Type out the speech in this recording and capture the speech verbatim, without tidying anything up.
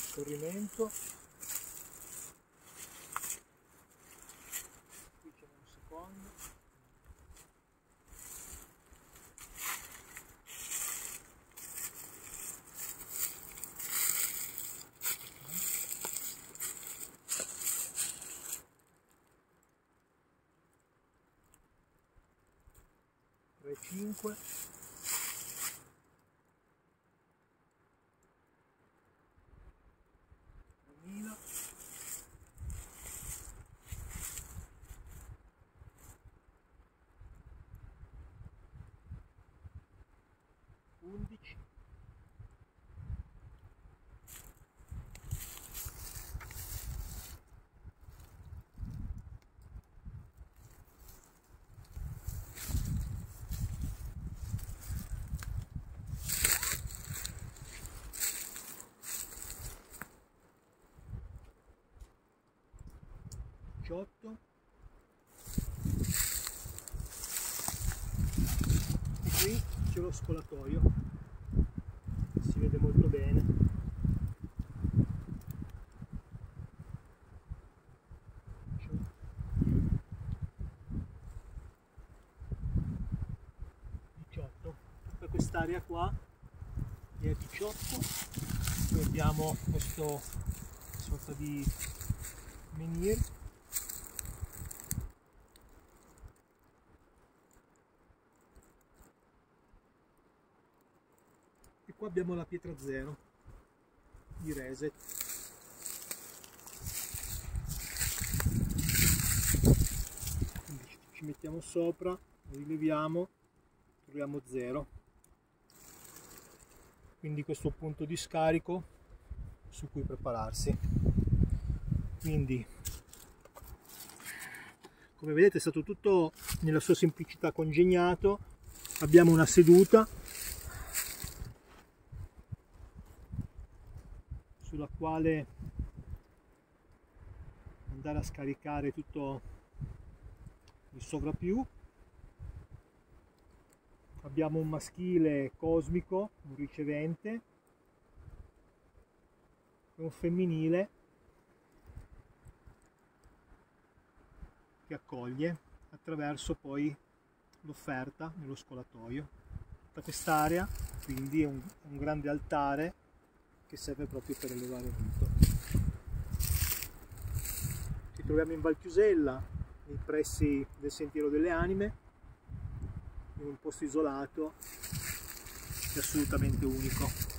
scorrimento. Qui c'è un secondo. tre cinque. undici. diciotto. E qui c'è lo scolatoio, si vede molto bene. diciotto. Tutta quest'area qua è a diciotto. Poi abbiamo questo sorta di menhir. E qua abbiamo la pietra zero di reset. Quindi ci mettiamo sopra, lo rileviamo, troviamo zero. Quindi questo punto di scarico su cui prepararsi. Quindi, come vedete, è stato tutto nella sua semplicità congegnato. Abbiamo una seduta sulla quale andare a scaricare tutto il sovrappiù. Abbiamo un maschile cosmico, un ricevente, e un femminile che accoglie attraverso poi l'offerta nello scolatoio. Tutta quest'area quindi è un, un grande altare che serve proprio per elevare il rito. Ci troviamo in Val Chiusella, nei pressi del Sentiero delle Anime, in un posto isolato e assolutamente unico.